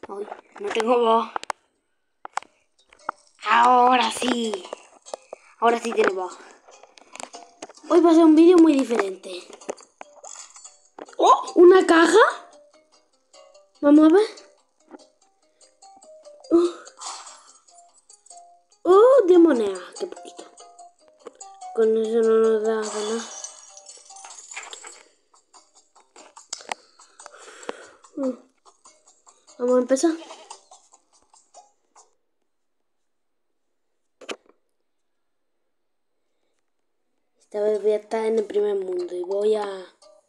Ay, no tengo voz. Ahora sí. Ahora sí tiene voz. Hoy va a ser un vídeo muy diferente. ¡Oh! ¿Una caja? Vamos a ver. ¡Oh! 10 monedas. Qué poquito. Con eso no nos da nada. Vamos a empezar. Esta vez voy a estar en el primer mundo y voy a...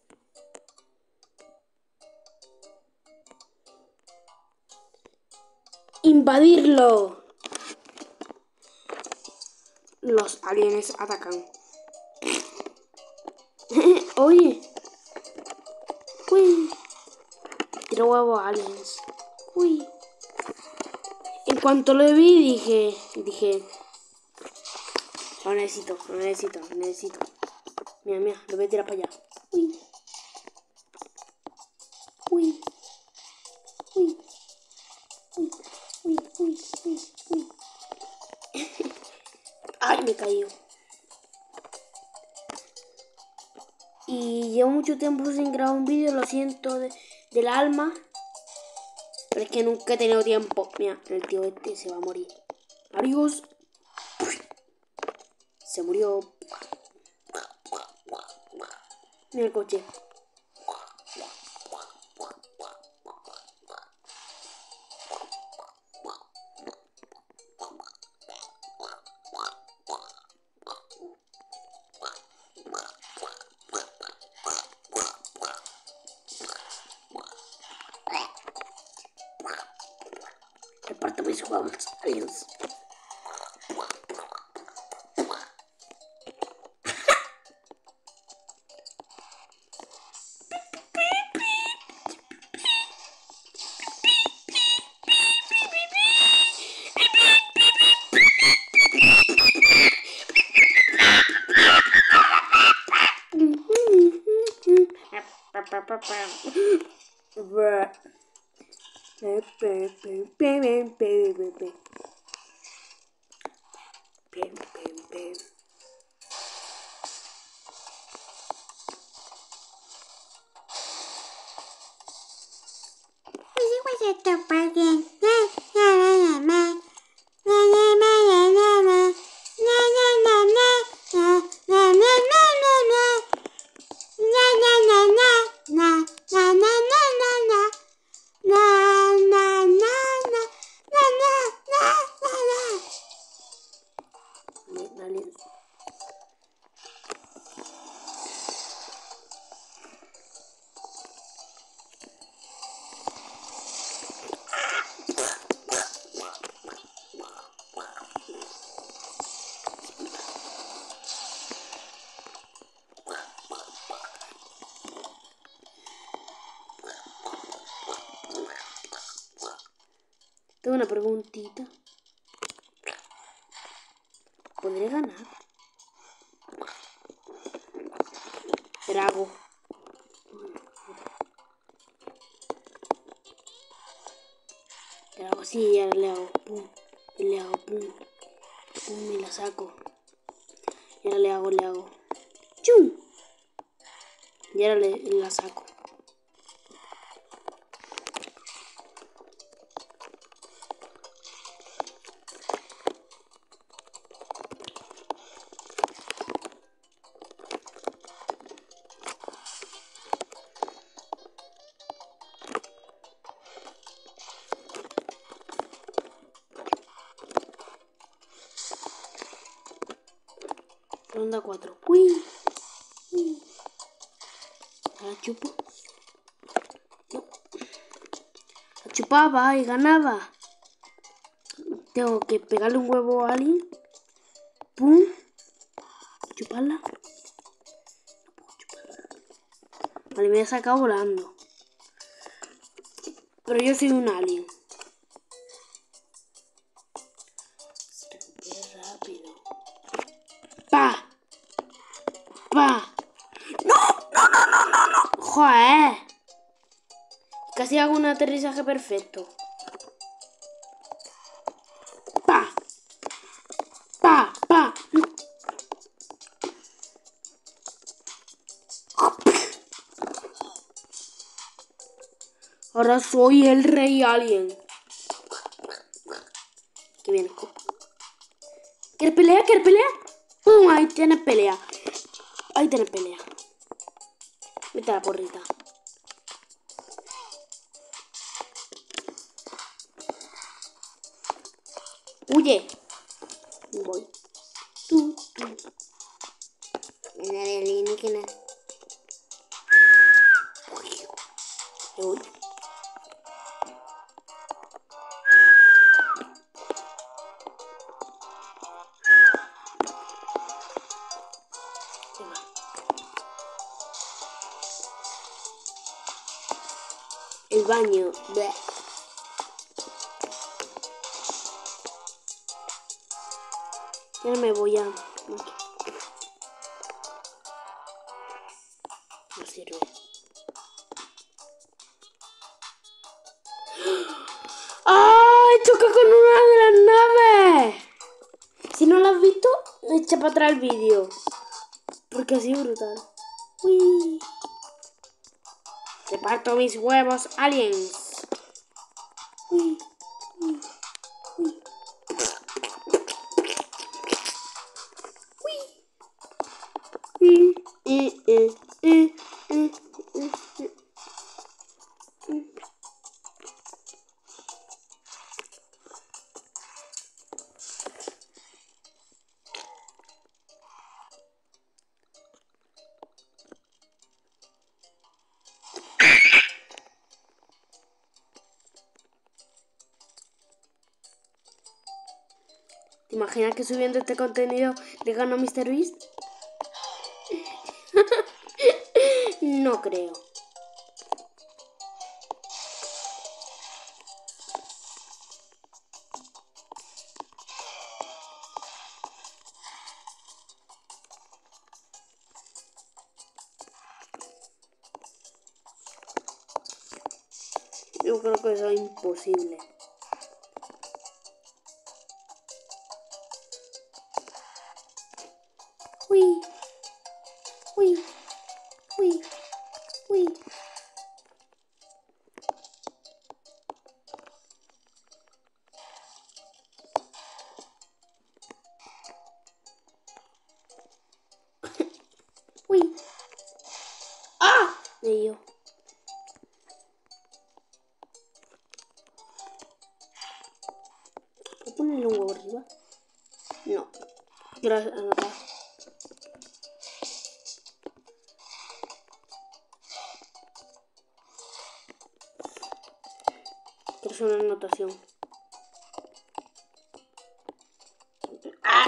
¡invadirlo! Los aliens atacan. Oye. Uy. Tiro huevos aliens. Uy. En cuanto lo vi dije. Lo necesito. Mira, lo voy a tirar para allá. Uy. Uy. Uy. Uy. Uy. Uy. Uy. Uy. Ay, me cayó. Y llevo mucho tiempo sin grabar un vídeo, lo siento del alma. Pero es que nunca he tenido tiempo. Mira, el tío este se va a morir. Adiós. Se murió. Mira el coche. Reparto mis huevos, aliens. Tengo una preguntita. ¿Podré ganar? Drago. Drago, sí, ya le hago. Pum. Y le hago pum. Pum, y la saco. Y ahora le hago. ¡Chum! Y ahora la saco. Ronda 4. ¡Uy! ¡Uy! La chupo. No. La chupaba y ganaba. Tengo que pegarle un huevo a alguien. ¡Pum! Chuparla. No puedo chuparla. Vale, me he sacado volando. Pero yo soy un alien. Se recupera rápido. ¡Pa! ¡Pa! ¡No! ¡Joder! Casi hago un aterrizaje perfecto. Ahora soy el rey alien. Que viene. ¿Quieres pelea? ¿Quieres pelea? ¡Pum! Ahí tienes pelea. Ahí tienes pelea. Vete a la porrita. Huye. Voy. Tú. Viene el alienígena. Me voy. El baño. Bleh. Ya me voy a... No sirve. ¡Ay! ¡Choca con una de las naves! Si no lo has visto, echa para atrás el vídeo. Porque así es brutal. Uy. Te parto mis huevos, aliens. Uy. Uy. Uy. Uy. ¿Te imaginas que subiendo este contenido le gano a MrBeast? No creo. Yo creo que eso es imposible. Uy. Uy. Uy. Uy. Uy. ¡Ah! Me dio. ¿Puedo ponerle un huevo arriba? No. Gracias, Ana. Quiero hacer una anotación. ¡Ah!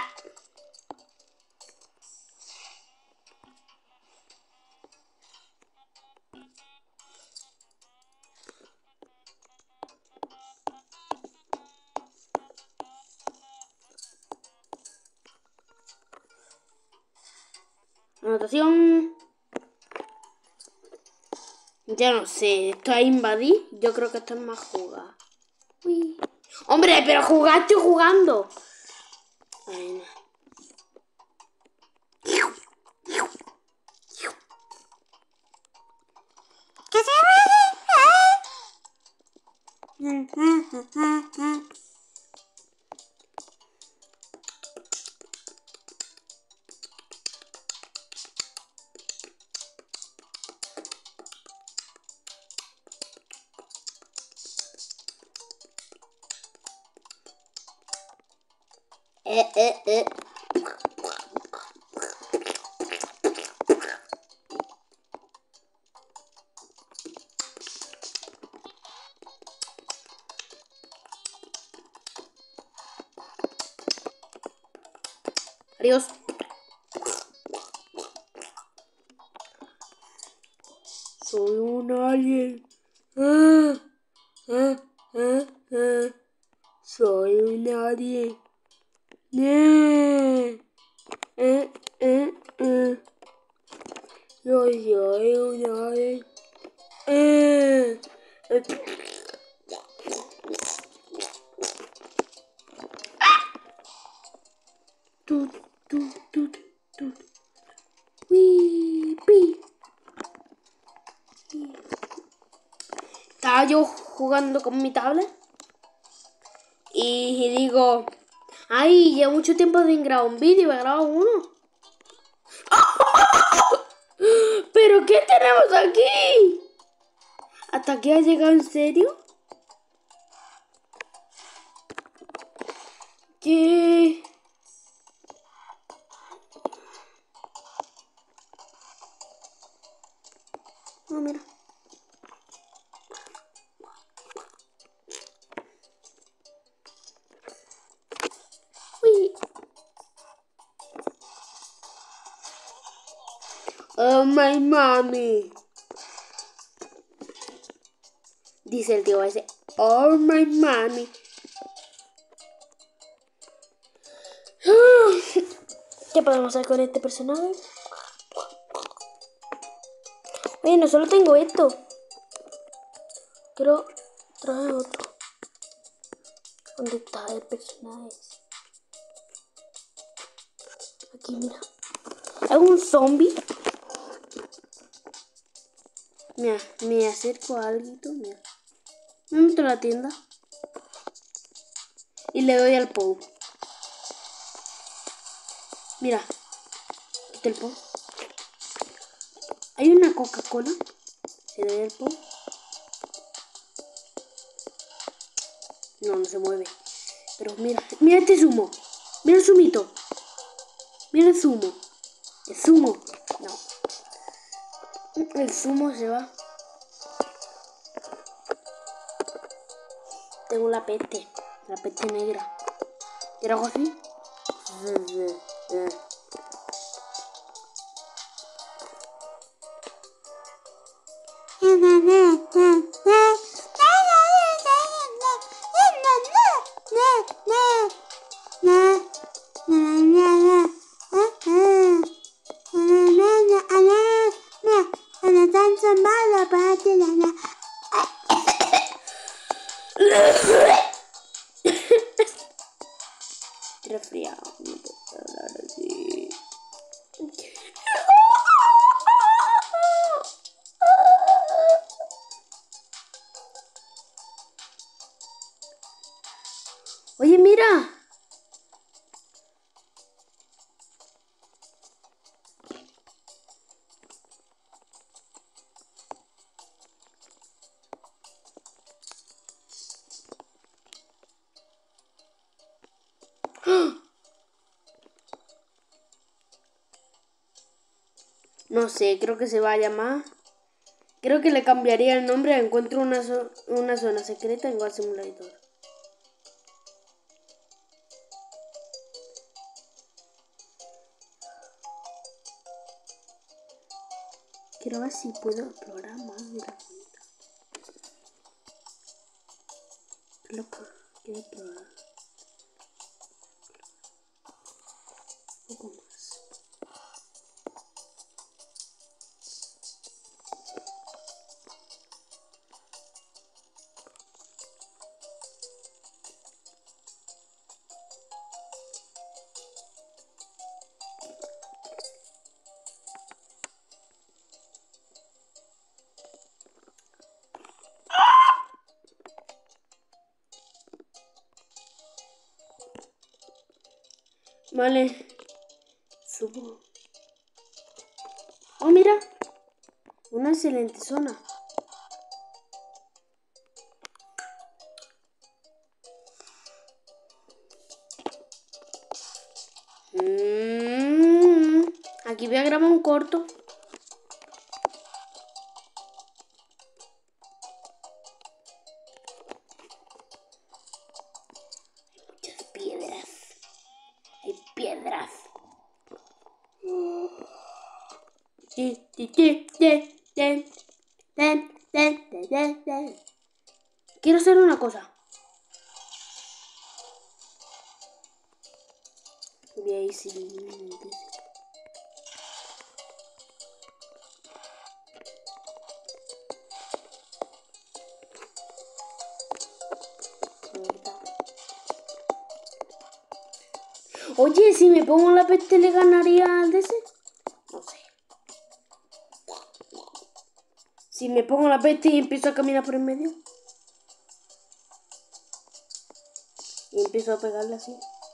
Anotación. Ya no sé, esto es invadir. Yo creo que esto es más jugar. Uy. Hombre, pero jugar estoy jugando. Bueno. ¿Qué se ve? Adiós. Soy un alien. Soy un alien. Yo soy un alien. Tut, tut, tut, tut. Wee, wee. estaba yo jugando con mi tablet y digo, ay, llevo mucho tiempo sin grabar un vídeo, me he grabado uno. ¿Pero qué tenemos aquí? ¿Hasta aquí ha llegado en serio? ¿Qué? Oh, mira. Uy. Oh, my mommy. Dice el tío ese. Oh, my mommy. ¿Qué podemos hacer con este personaje? Oye, no solo tengo esto. Quiero traer otro. ¿Dónde está el personaje? Aquí, mira. ¿Hay un zombie? Mira, me acerco a algo. Mira. Me meto a la tienda. Y le doy al POW. Mira. Quita el POW. Hay una Coca-Cola. Se le da el POW. No, no se mueve. Pero mira. Mira este zumo. Mira el zumito. Mira el zumo. El zumo. No. El zumo se va. Tengo la peste. La peste negra. ¿Quieres algo así? Resfriado. No puedo hablar así. Oye, mira. No sé, creo que se va a llamar. Creo que le cambiaría el nombre a Encuentro una zona secreta en War Simulator. Quiero ver si puedo explorar más de la cuenta. Quiero explorar un poco más. Vale. Subo. Oh, mira. Una excelente zona. Aquí voy a grabar un corto. Hay muchas piedras. Hay piedras. Quiero hacer una cosa. Voy a ir sin... Oye, si me pongo la peste, ¿le ganaría al DC? No sé. Si me pongo la peste y empiezo a caminar por en medio. Y empiezo a pegarle así.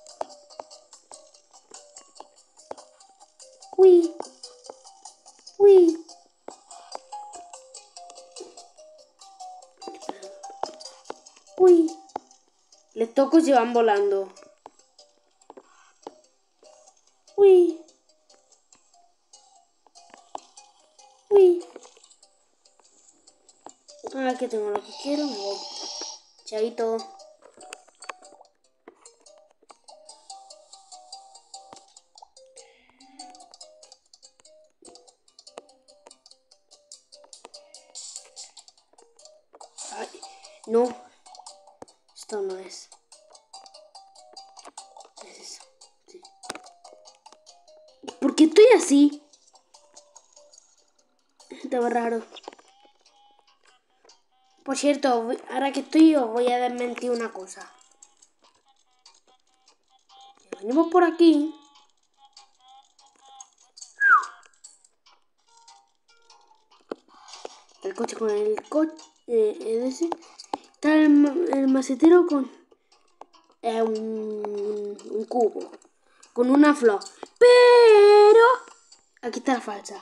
Uy. Uy. Uy. Les toco y se van volando. Uy. Uy. Ahora que tengo lo que quiero, me voy. Chaito. Ay, no. Esto no es. Es eso. Sí. ¿Por qué estoy así? Estaba raro. Por cierto, ahora que estoy os voy a desmentir una cosa. Venimos por aquí. El coche con el coche. Ese. Está el macetero con un cubo. Con una flor. Pero aquí está la falsa.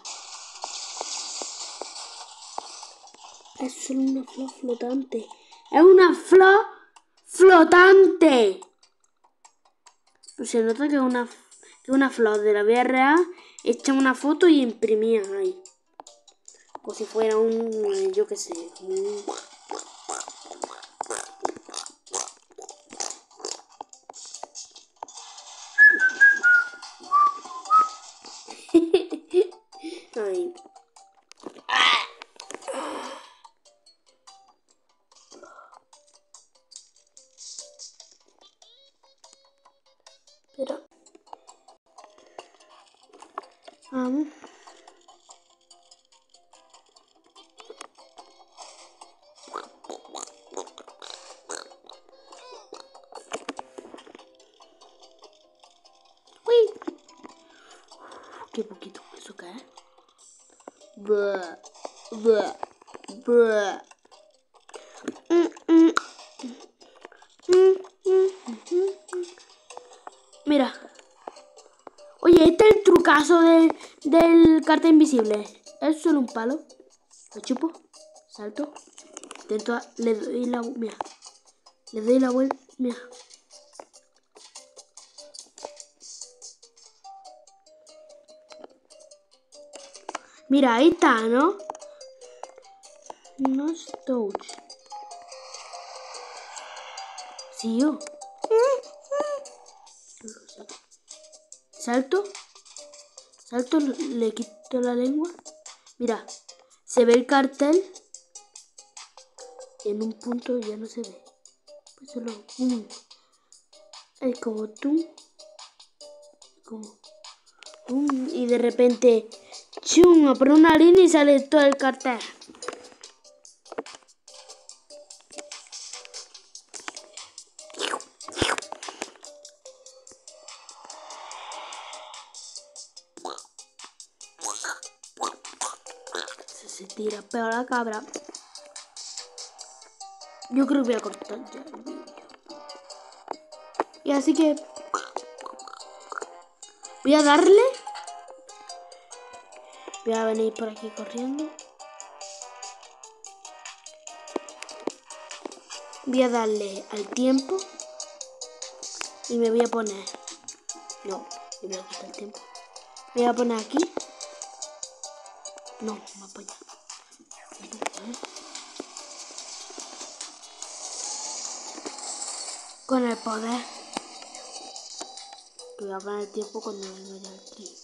Es solo una flor flotante. Es una flor flotante. Pues se nota que es una flor de la vida real. Echan una foto y imprimían ahí. Como si fuera un, yo qué sé, Ay. Pero vamos. Uy. Qué poquito eso cae. Buah, buah, buah. Mira. Oye, este es el trucazo del cartel invisible. Es solo un palo. Lo chupo. Salto. Intento. Le doy la. Mira. Le doy la vuelta. Mira. Mira, ahí está, ¿no? No es touch. Sí, yo. Salto. Salto, le quito la lengua. Mira, se ve el cartel. En un punto ya no se ve. Pues solo es como tú. Como y de repente chum, por una línea y sale todo el cartel. Se tira peor la cabra. Yo creo que voy a cortar ya el vídeo. Y así que voy a darle. Voy a venir por aquí corriendo. Voy a darle al tiempo. Y me voy a poner. No, me voy a quitar el tiempo. Voy a poner aquí. No, más para allá. Con el poder. Voy a poner el tiempo cuando venga ya el tren.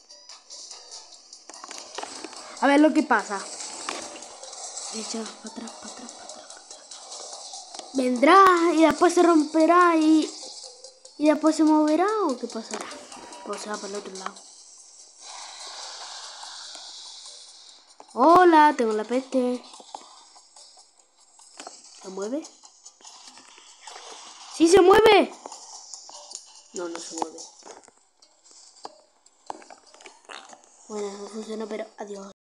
A ver lo que pasa. Echa para atrás, para atrás, para atrás, para atrás. Vendrá y después se romperá y después se moverá o qué pasará. O se va para el otro lado. Hola, tengo la peste. ¿Se mueve? ¡Sí se mueve! No, no se mueve. Bueno, no funciona, pero adiós.